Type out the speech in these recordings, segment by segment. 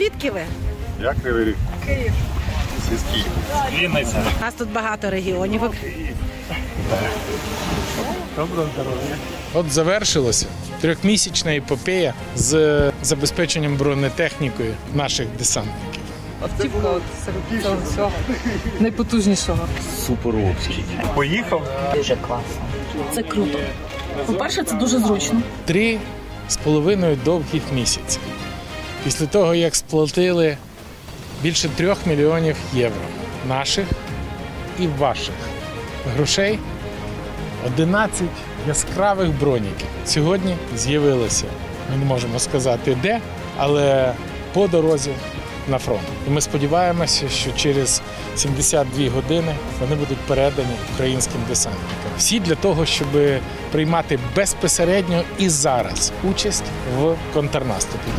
Звідки ви? Я Кривий Ріг. Київ. Сільський. Вінниця. У нас тут багато регіонів. Доброго здоров'я. От завершилася трьохмісячна епопея з забезпеченням бронетехнікою наших десантників. Автівка серед цього всього найпотужнішого. Суперовський. Поїхав. Дуже класно. Це круто. По-перше, це дуже зручно. 3,5 довгих місяці. Після того, як сплатили більше 3 мільйонів євро наших і ваших грошей, 11 яскравих броніків сьогодні з'явилися. Ми не можемо сказати де, але по дорозі на фронт. І ми сподіваємося, що через 72 години вони будуть передані українським десантникам. Всі для того, щоб приймати безпосередньо і зараз участь в контрнаступі.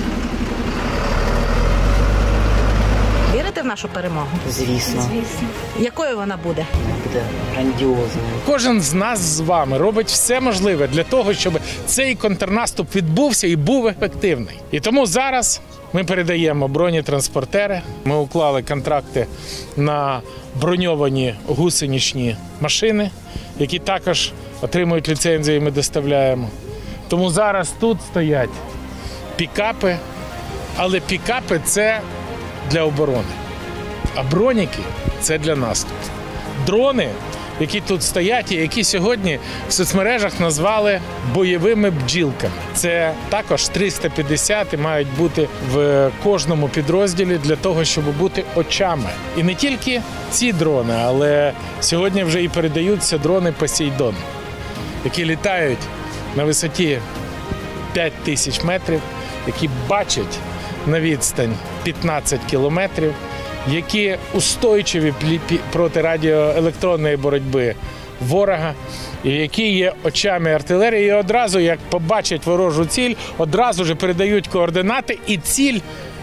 Вірите в нашу перемогу? Звісно. Якою вона буде? Буде грандіозною. Кожен з нас з вами робить все можливе для того, щоб цей контрнаступ відбувся і був ефективний. І тому зараз ми передаємо бронетранспортери. Ми уклали контракти на броньовані гусеничні машини, які також отримують ліцензію і ми доставляємо. Тому зараз тут стоять пікапи, але пікапи – це для оборони, а броніки – це для наступу. Дрони, які тут стоять і які сьогодні в соцмережах назвали бойовими бджілками. Це також 350 і мають бути в кожному підрозділі для того, щоб бути очами. І не тільки ці дрони, але сьогодні вже і передаються дрони «Посейдон», які літають на висоті 5000 метрів, які бачать на відстань 15 кілометрів, які устойчиві проти радіоелектронної боротьби ворога, і які є очами артилерії, і одразу, як побачать ворожу ціль, одразу ж передають координати, і ціль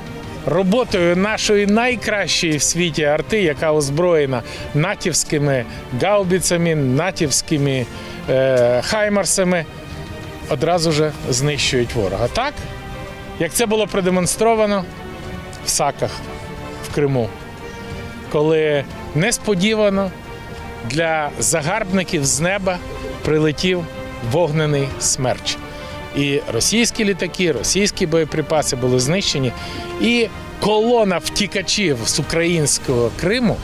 роботою нашої найкращої в світі арти, яка озброєна натівськими гаубицями, натівськими хаймарсами, одразу ж знищують ворога. Так, як це було продемонстровано в Саках, в Криму, коли несподівано для загарбників з неба прилетів вогнений смерч. І російські літаки, російські боєприпаси були знищені, і колона втікачів з українського Криму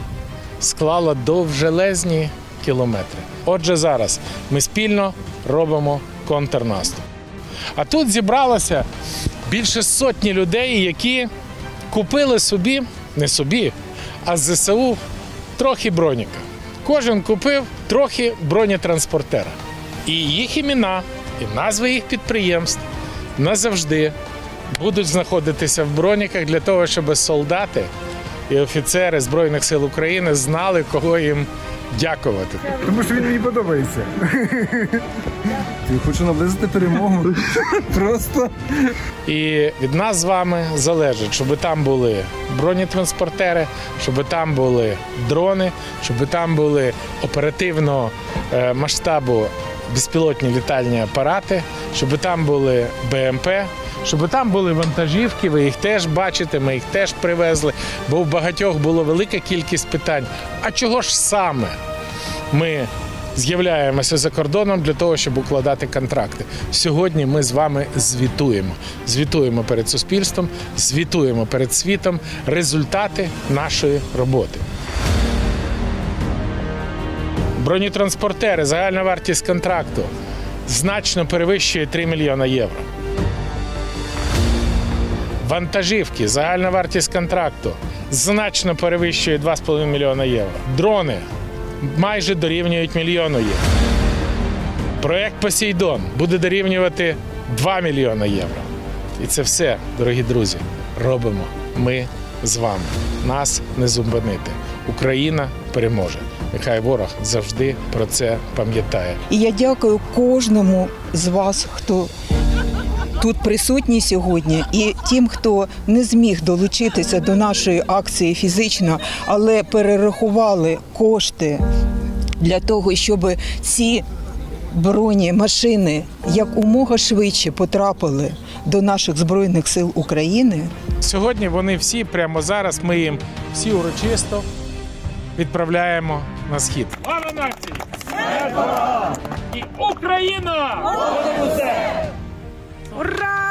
склала довжелезні кілометри. Отже, зараз ми спільно робимо контрнаступ. А тут зібралося більше сотні людей, які купили собі, не собі, а з ЗСУ трохи броніка. Кожен купив трохи бронетранспортера. І їх імена, і назви їх підприємств назавжди будуть знаходитися в броніках для того, щоб солдати і офіцери Збройних сил України знали, кого їм дякувати. Тому що він мені подобається. Я хочу наблизити перемогу. Просто. І від нас з вами залежить, щоб там були бронетранспортери, щоб там були дрони, щоб там були оперативного масштабу безпілотні літальні апарати, щоб там були БМП, щоб там були вантажівки, ви їх теж бачите, ми їх теж привезли, бо в багатьох була велика кількість питань. А чого ж саме ми з'являємося за кордоном для того, щоб укладати контракти? Сьогодні ми з вами звітуємо. Звітуємо перед суспільством, звітуємо перед світом результати нашої роботи. Бронетранспортери, загальна вартість контракту значно перевищує 3 мільйона євро. Вантажівки, загальна вартість контракту значно перевищує 2,5 мільйона євро. Дрони майже дорівнюють мільйону євро. Проєкт «Посейдон» буде дорівнювати 2 мільйона євро. І це все, дорогі друзі, робимо ми з вами. Нас не зупинити. Україна переможе. Нехай ворог завжди про це пам'ятає. І я дякую кожному з вас, хто тут присутній сьогодні, і тим, хто не зміг долучитися до нашої акції фізично, але перерахували кошти для того, щоб ці бронемашини якомога швидше потрапили до наших Збройних сил України. Сьогодні вони всі, прямо зараз, ми їм всі урочисто відправляємо на схід. Слава нації! І Україна! Ура!